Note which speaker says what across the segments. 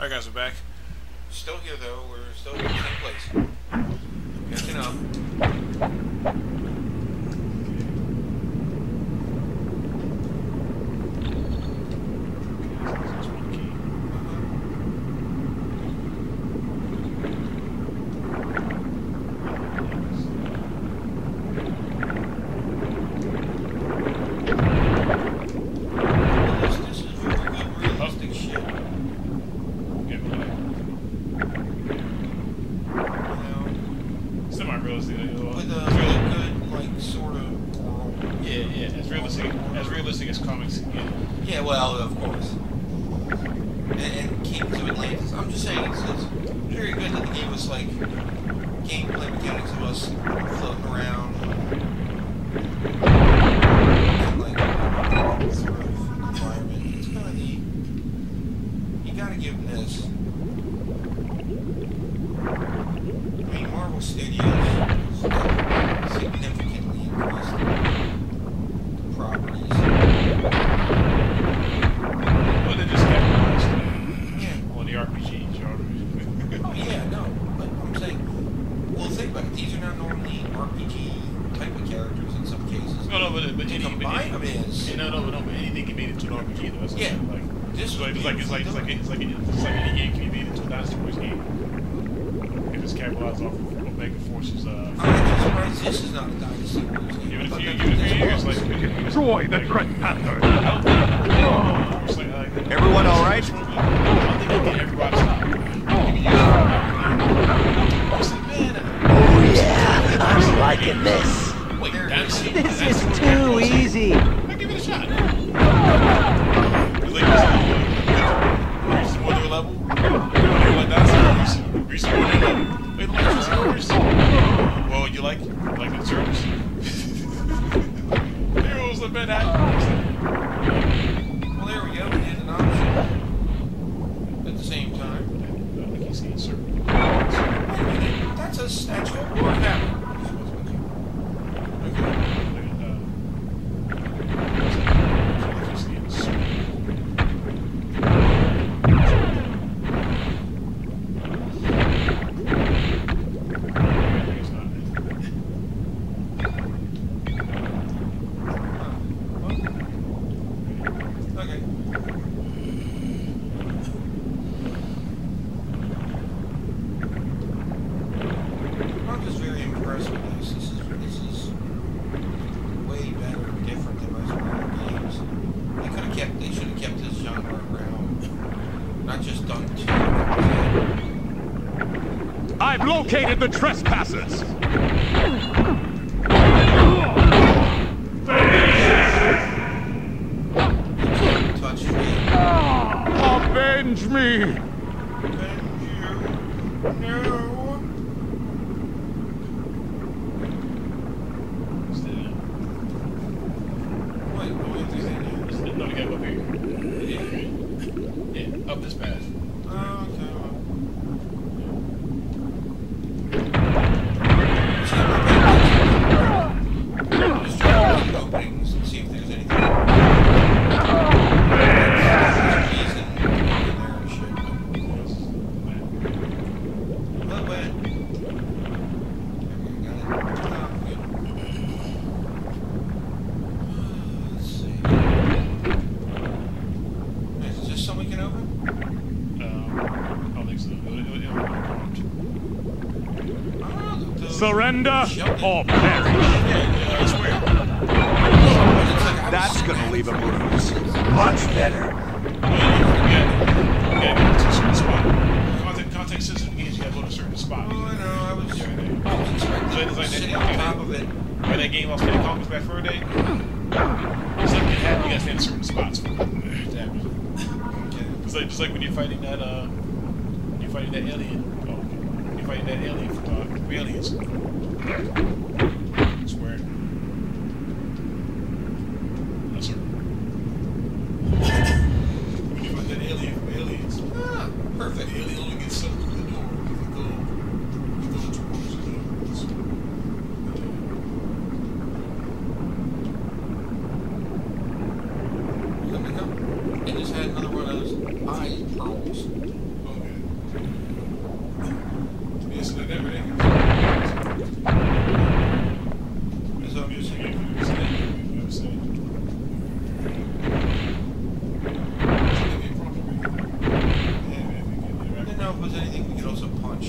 Speaker 1: Alright guys, we're back.
Speaker 2: Still here though, we're still in the same place. Catching up. Yeah, well, of course. And Kings of Atlantis. I'm just saying, it's very good that they gave us, like, gameplay mechanics of us floating around. And, like, sort of environment. It's kind of neat. You gotta give them this. I mean, Marvel Studios significantly increased the properties.
Speaker 1: RPG genre.
Speaker 2: Oh yeah, no, but I'm saying, well, think about it. These are not normally RPG type of characters in some cases.
Speaker 1: No, but any
Speaker 2: combine them is.
Speaker 1: No, but anything can be made into an RPG though. That's
Speaker 2: yeah,
Speaker 1: like
Speaker 2: this
Speaker 1: it's like any game can be made into a Dynasty Warriors game. If it's capitalized off of Omega Force's.
Speaker 2: I'm actually surprised this is not a Dynasty Warriors game.
Speaker 1: Give it a few years, like
Speaker 3: destroy the Trespassers.
Speaker 4: Everyone all right?
Speaker 1: I don't think they get everybody stopped.
Speaker 5: Oh yeah, I'm liking this.
Speaker 1: Wait,
Speaker 5: this is too easy.
Speaker 1: I'll give it a shot. Like, reach the level. Like that's reach the level. Wait, like the servers. Well, you like the servers? Heroes have been at.
Speaker 2: Well, there we go. We did an option at the same time.
Speaker 1: I think he's seeing servers.
Speaker 2: That's a statue of war hammer.
Speaker 3: I've located the trespassers!
Speaker 2: Touch me.
Speaker 3: Avenge me!
Speaker 2: Avenge you. No. Wait, what is this?
Speaker 1: No, we gotta go up here. Yeah, up this path.
Speaker 2: Oh, okay. Just try to open openings and see if there's anything. Keys in there and shit. Look, man. Got it. Oh, good. Let's see. Is this something we can open?
Speaker 1: I don't think so.
Speaker 3: Surrender or perish!
Speaker 4: That's gonna leave a bruise.
Speaker 5: Much better.
Speaker 1: Context sensitive games, you gotta go to a certain spot.
Speaker 2: Oh, I know. I was expecting sitting on top of it.
Speaker 1: When that game I was playing Conquest back for a day, it's like you gotta stay in certain spots for it. It's like just like when you're fighting that alien. You're fighting that alien from Aliens. Swear. That's her. You fight that alien from Aliens.
Speaker 2: Ah, perfect.
Speaker 1: The alien only gets sucked through the door. You go towards the door.
Speaker 2: It just had another one of those eye pearls. know if there's anything we could also punch.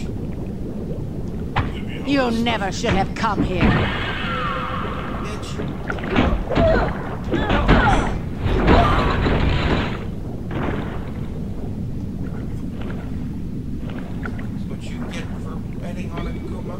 Speaker 6: You never should have come here.
Speaker 2: Bitch. That's what you get for betting on a Kuma.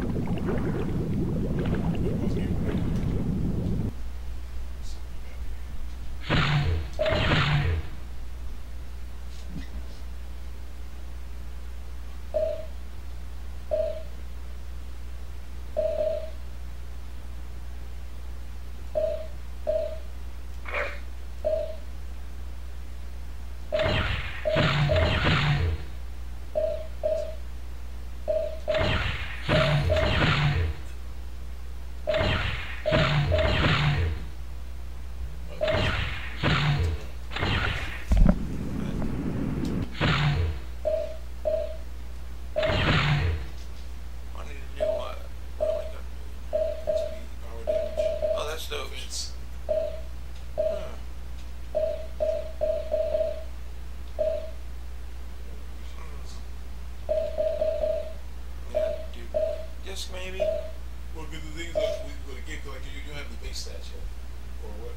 Speaker 2: Maybe.
Speaker 1: Well, good the thing is that with a game collector, you do have the base stats yet, or what?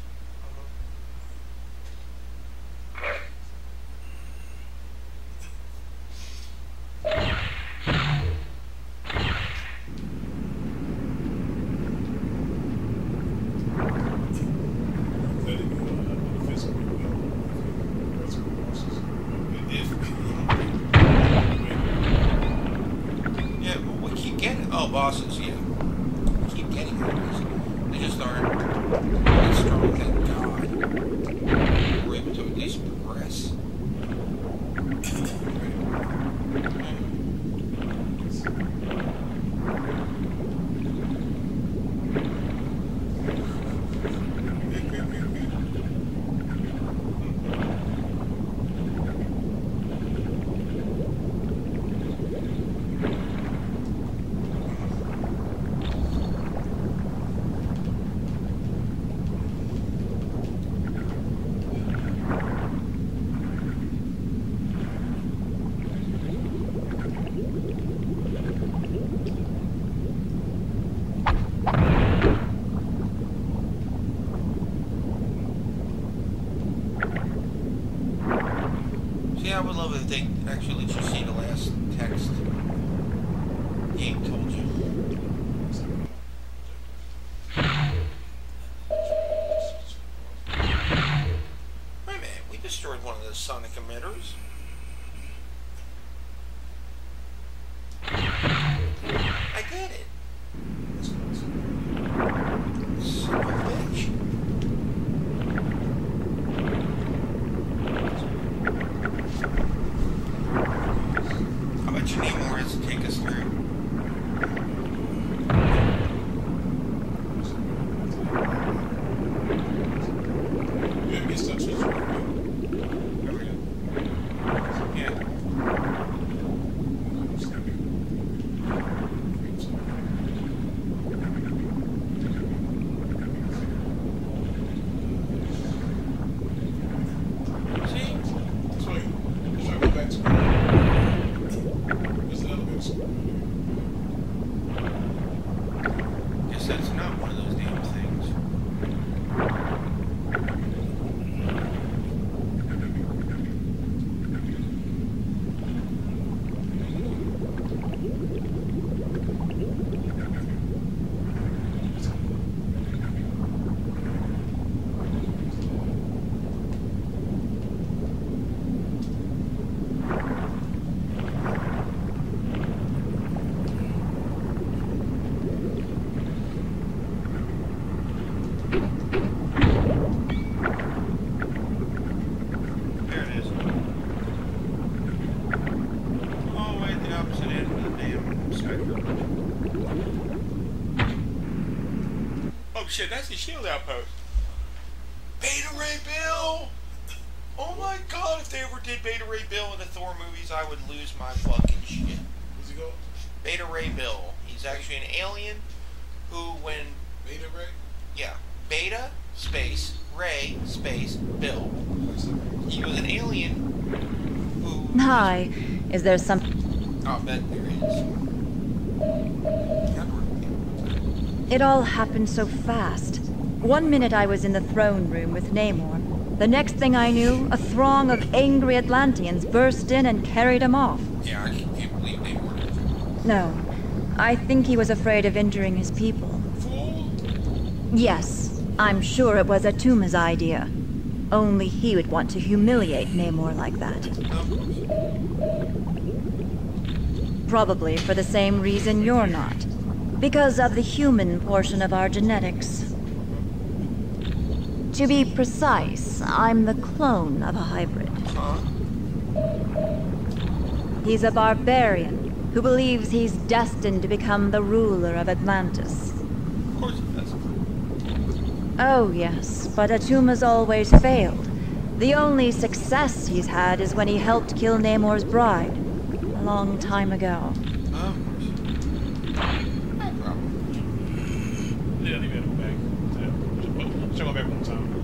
Speaker 2: Bosses, yeah. Keep getting enemies. They just aren't that strong, thank God. We're able to at least progress. I would love it if they actually let you see the last text game told you. Wait a minute, we destroyed one of those sonic emitters. I did it. Son of a bitch. You need more to take us through. Yeah. See?
Speaker 1: So, should I go back to
Speaker 2: Guess that's not one of those damn things.
Speaker 1: Oh shit, that's the shield outpost. Beta Ray Bill!
Speaker 2: Oh my god, if they ever did Beta Ray Bill in the Thor movies, I would lose my fucking shit.
Speaker 1: Where's he go?
Speaker 2: Beta Ray Bill. He's actually an alien who, when...
Speaker 1: Beta Ray?
Speaker 2: Yeah. Beta, space, Ray, space, Bill. He was an alien who...
Speaker 6: Hi. Is there some...
Speaker 2: Oh, I bet there is.
Speaker 6: It all happened so fast. One minute I was in the throne room with Namor. The next thing I knew, a throng of angry Atlanteans burst in and carried him off.
Speaker 2: Yeah, I can't believe Namor.
Speaker 6: No, I think he was afraid of injuring his people.
Speaker 2: Fool!
Speaker 6: Yes, I'm sure it was Atuma's idea. Only he would want to humiliate Namor like that. Probably for the same reason you're not. Because of the human portion of our genetics. To be precise, I'm the clone of a hybrid.
Speaker 2: Huh?
Speaker 6: He's a barbarian who believes he's destined to become the ruler of Atlantis.
Speaker 2: Of course it does.
Speaker 6: Oh yes, but Atuma's always failed. The only success he's had is when he helped kill Namor's bride. A long time ago.
Speaker 2: Oh, no problem.
Speaker 1: Yeah, I think we had to go back. Yeah. Should go back one time.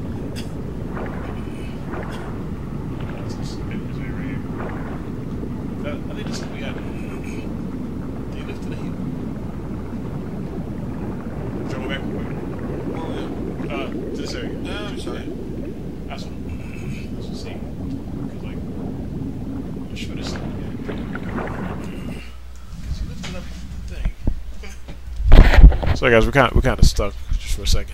Speaker 1: That's this right here. I think this is what we got. They lifted the heat. Should I go back real quick? To this area.
Speaker 2: No, I'm sorry.
Speaker 1: That's what see. Because, like, I'm sure this thing. Because you lifted up the thing. Sorry, guys, we're kind of stuck just for a second.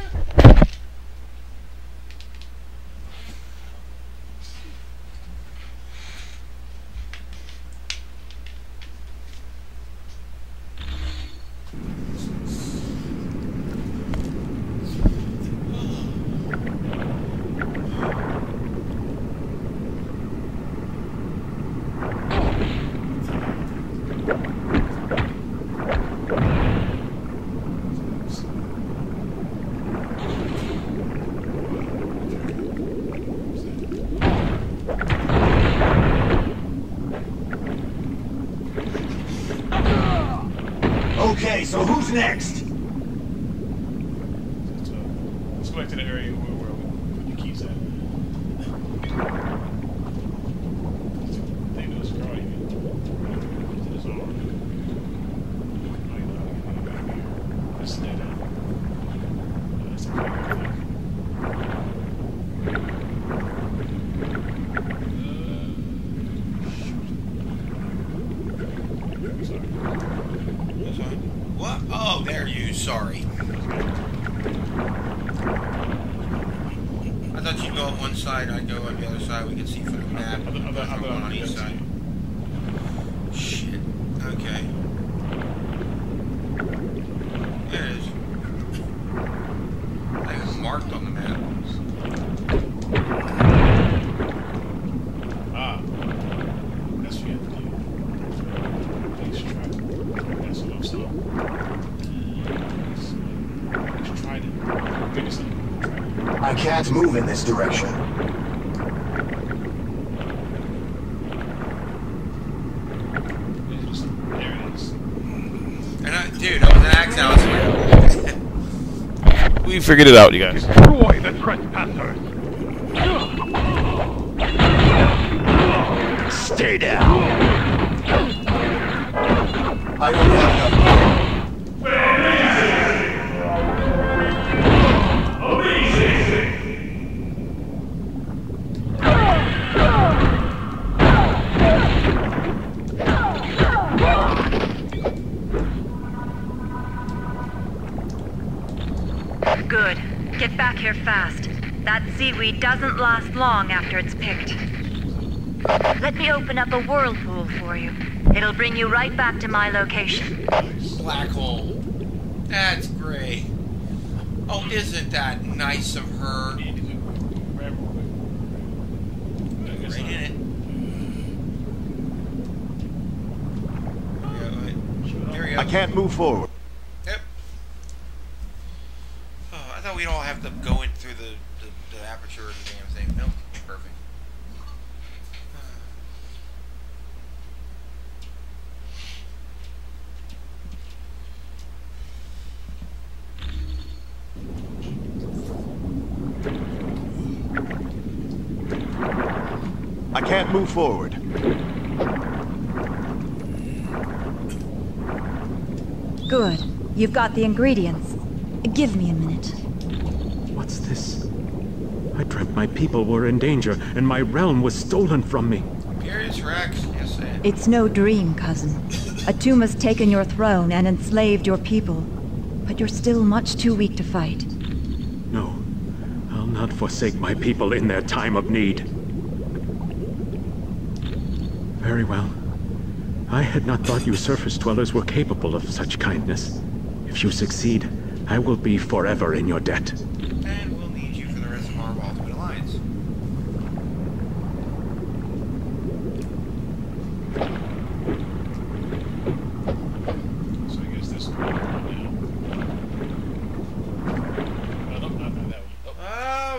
Speaker 5: Okay, so who's next?
Speaker 1: Let's go back to the area where we put the keys at. They know this girl even. To this arm. Oh, you know how to get back here. Just stay down. That's okay, I think. Sorry.
Speaker 2: That's fine. What? Oh, there you. Sorry. I thought you'd go on one side, I'd go on the other side. We could see from the map. One on each side. Shit. Okay. There it is. I think it's marked on the map.
Speaker 1: Ah. That's what you have to do. Please try. That's what I'm saying. Let's try it. Maybe something.
Speaker 5: I can't move in this direction.
Speaker 1: There it is.
Speaker 2: And dude, I was an axe out.
Speaker 1: We figured it out, you guys.
Speaker 3: Destroy the trespassers.
Speaker 5: Stay down. I don't have enough.
Speaker 6: Good. Get back here fast. That seaweed doesn't last long after it's picked. Let me open up a whirlpool for you. It'll bring you right back to my location.
Speaker 2: Black hole. That's great. Oh, isn't that nice of her? Right in it. There we go.
Speaker 4: I can't move forward.
Speaker 2: Yep. Oh, I thought we'd all have to go in through the aperture of the damn thing. Nope. Perfect.
Speaker 4: I can't move forward.
Speaker 6: Good. You've got the ingredients. Give me a minute.
Speaker 3: What's this? I dreamt my people were in danger, and my realm was stolen from me.
Speaker 2: Here's Rex. Yes, sir.
Speaker 6: It's no dream, cousin. Atuma's taken your throne and enslaved your people. But you're still much too weak to fight.
Speaker 3: No, I'll not forsake my people in their time of need. Very well. I had not thought you surface dwellers were capable of such kindness. If you succeed, I will be forever in your debt.
Speaker 2: And we'll need you for the rest of our Ultimate Alliance.
Speaker 1: So I guess this one now. Oh, no, not that one. Oh.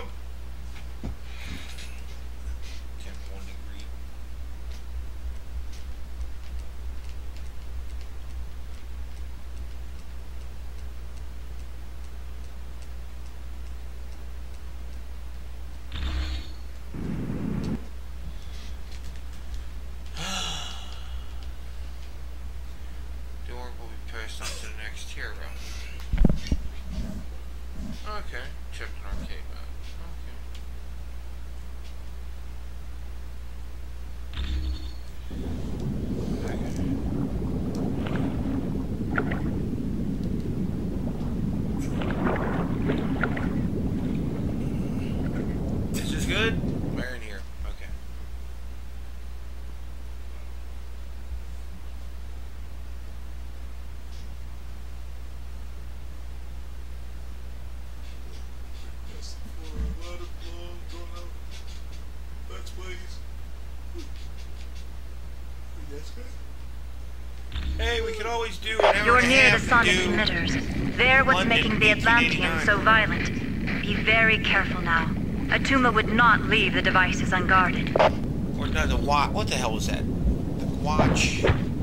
Speaker 2: Temp 1 degree. Door will be passed on to the next hero. Okay, check an arcade mode. Okay. This is good? We're in here. Okay.
Speaker 1: Yes, for a lot of long, drawn out Let's Plays. Yes, good.
Speaker 2: Hey, we could always do an hour
Speaker 6: You're
Speaker 2: and a
Speaker 6: near the
Speaker 2: half
Speaker 6: sonic
Speaker 2: to do
Speaker 6: emitters. They're what's
Speaker 2: London,
Speaker 6: making the Atlanteans
Speaker 2: 1889.
Speaker 6: so violent. Be very careful now. Atuma would not leave the devices unguarded.
Speaker 2: Or no, the watch. What the hell was that? The watch.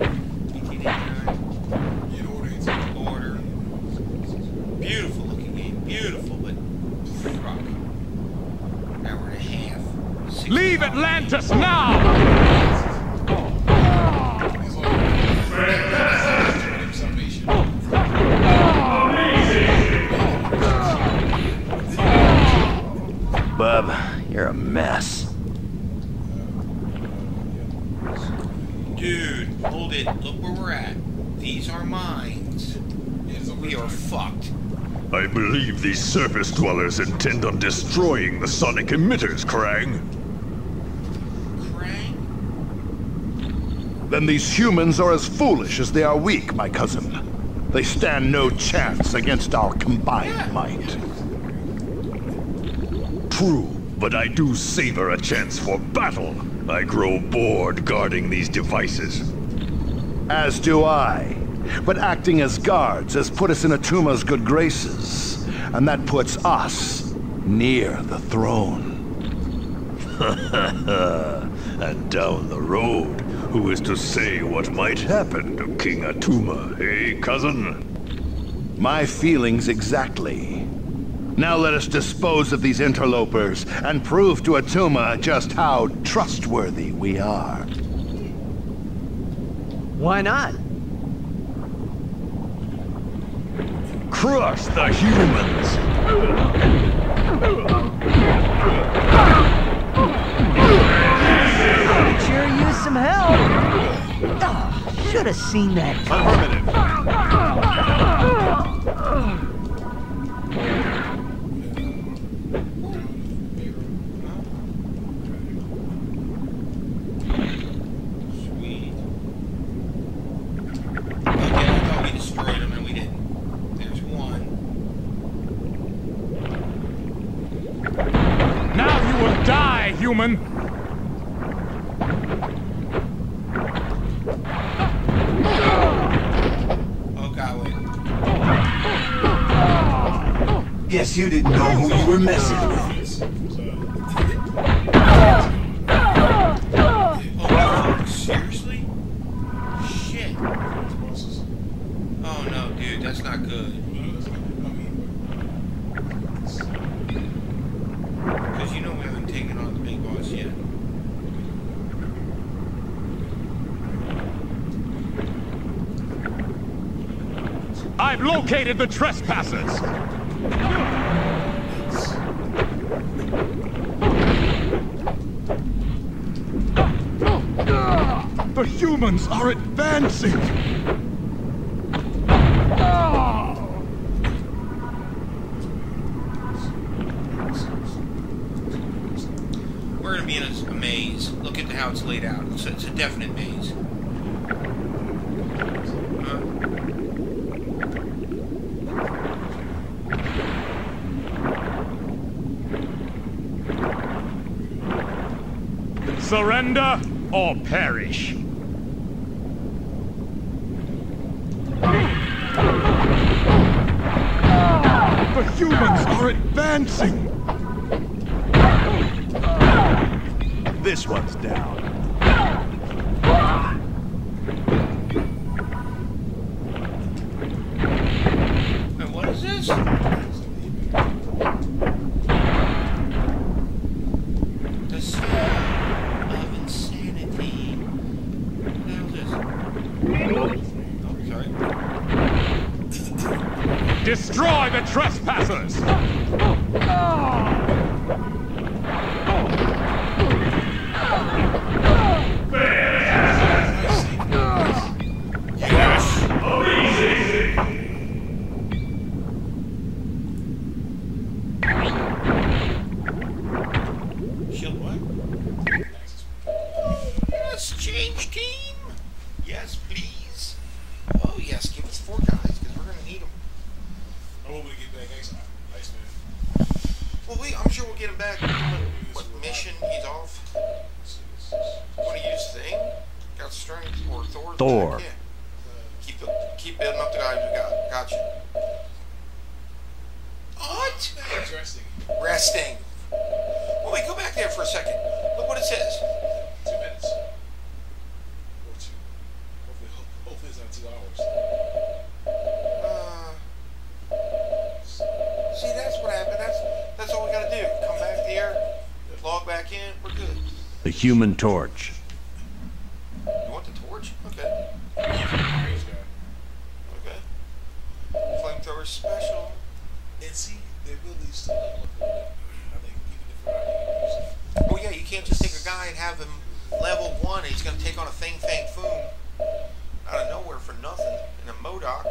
Speaker 2: 1889.
Speaker 1: In order, it's
Speaker 2: Order. Beautiful looking game. Beautiful, but fuck. Hour and a half. 6
Speaker 3: Leave
Speaker 2: hours.
Speaker 3: Atlantis now!
Speaker 1: It's like salvation.
Speaker 5: Bub, you're a mess.
Speaker 2: Dude, hold it. Look where we're at. These are mines. We are fucked.
Speaker 4: I believe these surface dwellers intend on destroying the sonic emitters, Krang.
Speaker 2: Krang?
Speaker 7: Then these humans are as foolish as they are weak, my cousin. They stand no chance against our combined might.
Speaker 4: True, but I do savor a chance for battle. I grow bored guarding these devices.
Speaker 7: As do I. But acting as guards has put us in Atuma's good graces. And that puts us near the throne.
Speaker 4: And down the road, who is to say what might happen to King Atuma, eh, cousin?
Speaker 7: My feelings exactly. Now let us dispose of these interlopers and prove to Atuma just how trustworthy we are.
Speaker 8: Why not?
Speaker 4: Crush the humans!
Speaker 8: Sure use some help. Oh, should have seen that.
Speaker 4: Affirmative.
Speaker 2: Sweet. Okay, I thought we destroyed them and we didn't. There's one.
Speaker 3: Now you will die, human!
Speaker 2: Oh god, wait.
Speaker 5: Guess you didn't know who you were messing with.
Speaker 2: Oh, seriously? Shit. Oh no, dude, that's not good. Because you know we haven't taken on the big boss yet.
Speaker 3: I've located the trespassers!
Speaker 7: The humans are advancing!
Speaker 2: We're gonna be in a maze. Look at how it's laid out. It's a definite maze.
Speaker 3: Surrender or perish.
Speaker 7: The humans are advancing! This one's down.
Speaker 2: And what is this? The sound of insanity. What the hell is this? Oh, sorry.
Speaker 3: Destroy the trespassers!
Speaker 2: Shield what? Let's change team. Yes, please. Oh yes, give us 4 guys because we're gonna need them.
Speaker 1: I hope we get back Iceman.
Speaker 2: Well, I'm sure we'll get him back. What mission he's off? Want to use thing? Got strength or Thor?
Speaker 7: Thor.
Speaker 2: Yeah. Keep building up the guys we got. Gotcha. What?
Speaker 1: He's resting.
Speaker 2: Resting. Well, wait, go back there for a second. Look what it says.
Speaker 1: 2 minutes. Or 2. Hopefully it's not 2 hours.
Speaker 2: See, that's what happened. That's all we gotta do. Come back there, log back in, we're good.
Speaker 7: The Human Torch.
Speaker 2: You want the torch? Okay.
Speaker 1: Range guy.
Speaker 2: Okay. Flamethrower special.
Speaker 1: And see, the abilities still level up a little bit. I think even if we're not using it.
Speaker 2: Oh yeah, you can't just take a guy and have him level 1 and he's gonna take on a Fang Fang Foom out of nowhere for nothing in a Modoc.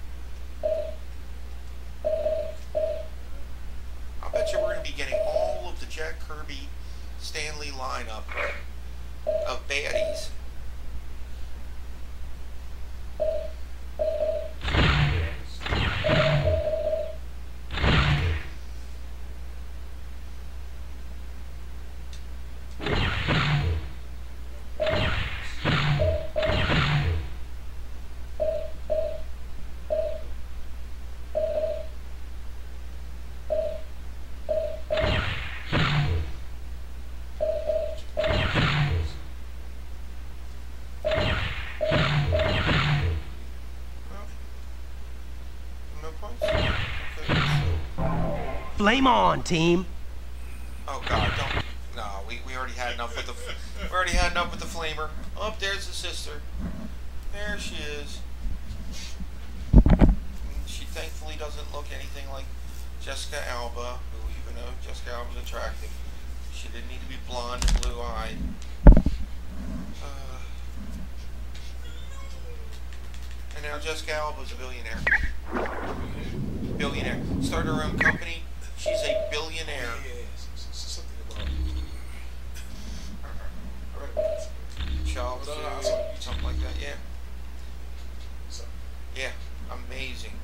Speaker 2: I bet you we're gonna be getting all of the Jack Kirby Stanley lineup of baddies.
Speaker 8: Flame on, team.
Speaker 2: Oh God, don't. No, we already had enough with the. We already had enough with the flamer. Oh, there's the sister. There she is. She thankfully doesn't look anything like Jessica Alba, who even though Jessica Alba's attractive, she didn't need to be blonde and blue-eyed. And now Jessica Alba's a billionaire. Billionaire. Started her own company. She's a billionaire.
Speaker 1: Something about
Speaker 2: Child something like that, yeah. Yeah, amazing.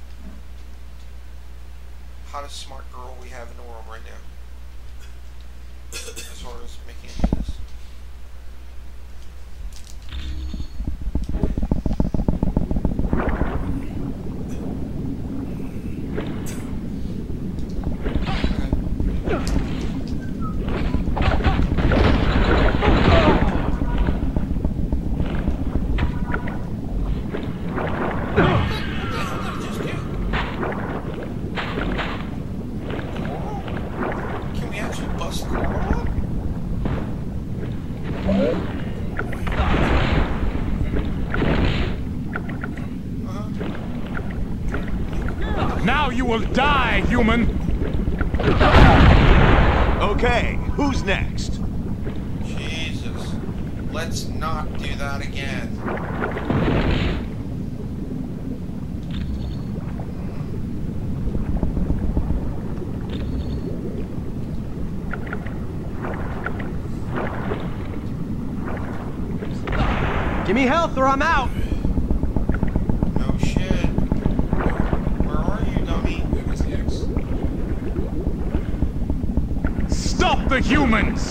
Speaker 2: Hottest smart girl we have in the world right now. As far as making this.
Speaker 3: Now you will die, human!
Speaker 5: Okay, who's next?
Speaker 2: Jesus. Let's not do that again.
Speaker 8: Give me health or I'm out.
Speaker 2: No shit. Where are you, dummy?
Speaker 1: Where's the X?
Speaker 3: Stop the humans!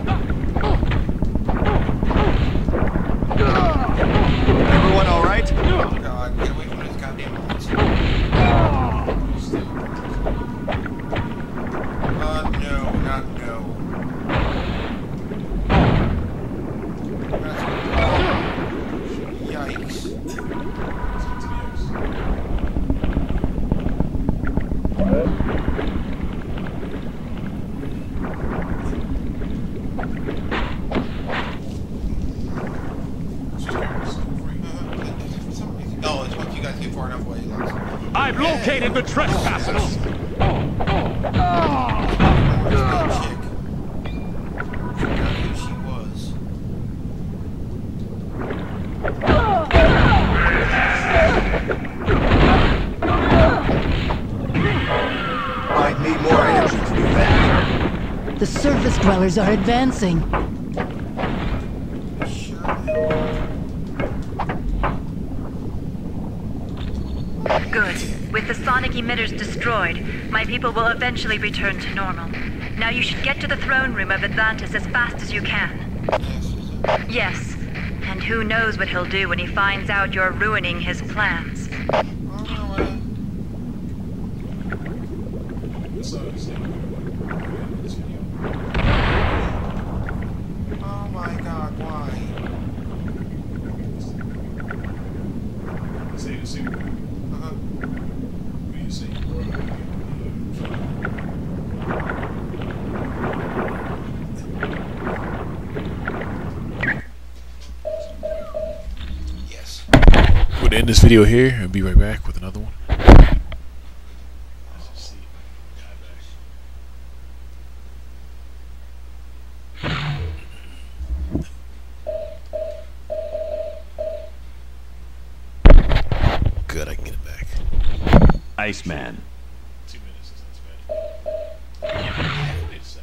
Speaker 5: Everyone all right?
Speaker 2: Oh god, get away from this goddamn monster. No, not no. Yikes.
Speaker 1: To the X.
Speaker 2: Oh, it's once you guys get far enough away, Lex.
Speaker 3: I've located the trespassers!
Speaker 2: Chick. Forgot who she was.
Speaker 5: Might need more energy to do that.
Speaker 9: The surface dwellers are advancing.
Speaker 6: Good. With the sonic emitters destroyed, my people will eventually return to normal. Now you should get to the throne room of Atlantis as fast as you can. Yes. And who knows what he'll do when he finds out you're ruining his plans.
Speaker 1: This video.
Speaker 2: Oh my god, why?
Speaker 1: See.
Speaker 2: Uh-huh.
Speaker 1: What do you see?
Speaker 2: Yes.
Speaker 1: We're gonna end this video here and be right back with another one. Good, I can get it back.
Speaker 4: Iceman.
Speaker 1: 2 minutes is not bad. Wait a second.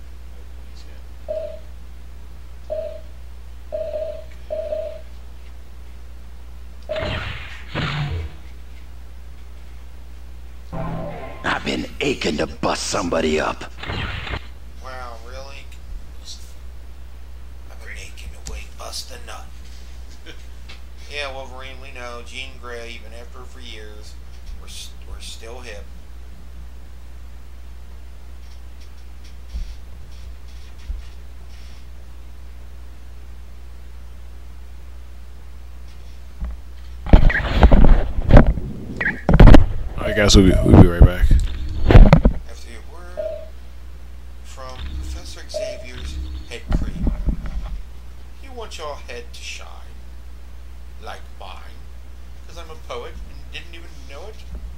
Speaker 5: I've been aching to bust somebody up.
Speaker 2: Wow, really? I've been aching to wait, bust a nut. Yeah, Wolverine, we know. Jean Grey, even after for years, we're still hip.
Speaker 1: Alright guys, we'll be right back.
Speaker 2: After a word from Professor Xavier's head cream, he wants your head to shine like mine, because I'm a poet and didn't even know it.